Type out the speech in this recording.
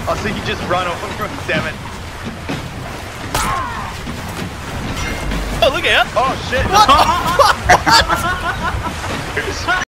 Oh, so you just run over him, damn it. Oh, look at him. Oh, shit. What?